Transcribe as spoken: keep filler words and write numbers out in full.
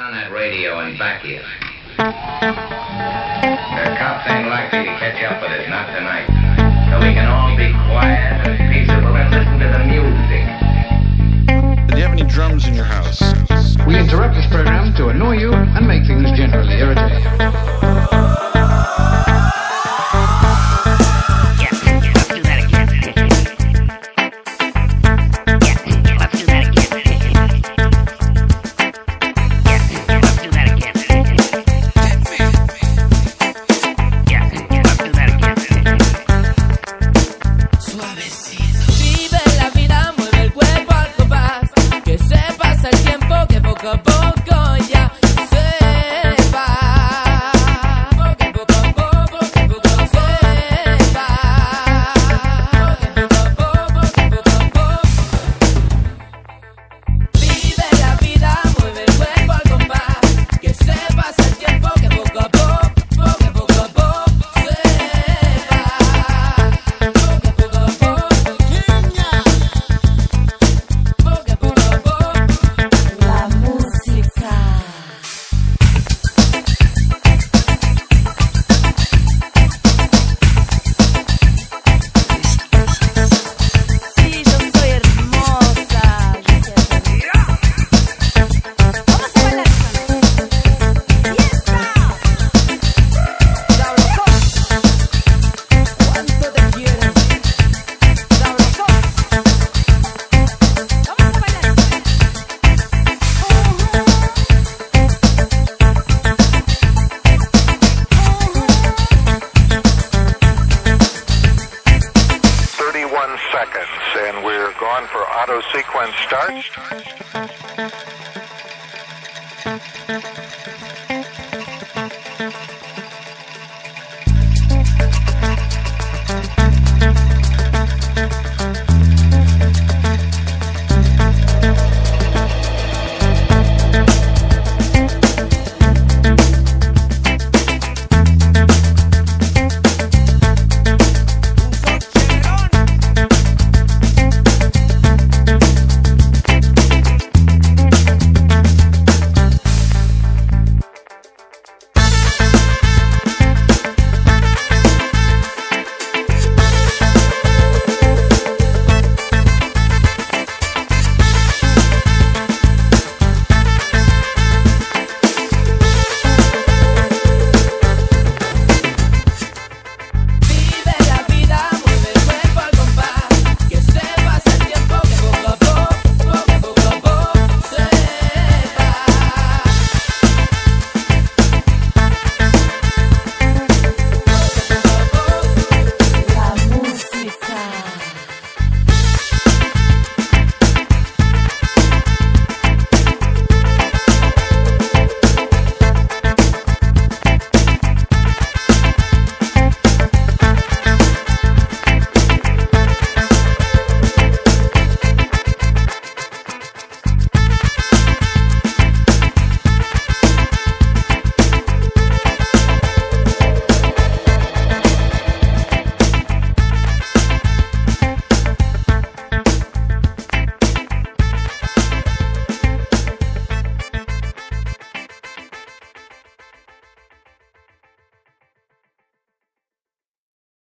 on that radio and back here. The cops ain't likely to catch up with us, not tonight. So we can all be quiet and peaceable and listen to the music. Do you have any drums in your house? We interrupt this program to annoy you and make things generally irritating. And we're gone for auto sequence start.